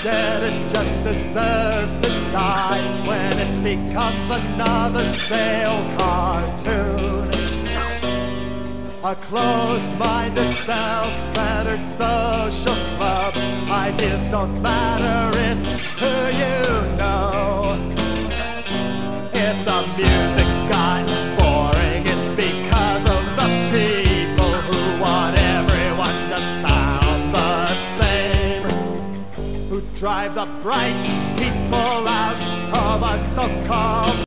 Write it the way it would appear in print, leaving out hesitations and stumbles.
Instead it just deserves to die when it becomes another stale cartoon. A closed-minded, self-centered social club. Ideas don't matter, it's who you know. If the music's gotten boring, it's because of the people who want everyone to sound the same, who drive the bright people out of our so-called